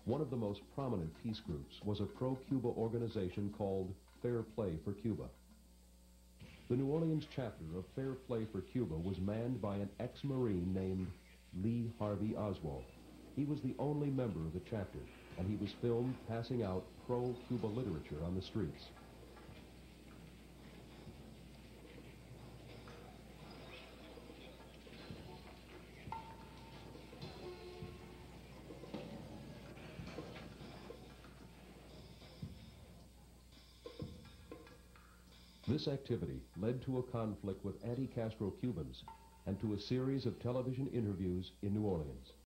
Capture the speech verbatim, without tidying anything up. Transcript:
One of the most prominent peace groups was a pro-Cuba organization called Fair Play for Cuba. The New Orleans chapter of Fair Play for Cuba was manned by an ex-Marine named Lee Harvey Oswald. He was the only member of the chapter, and he was filmed passing out pro-Cuba literature on the streets. This activity led to a conflict with anti-Castro Cubans and to a series of television interviews in New Orleans.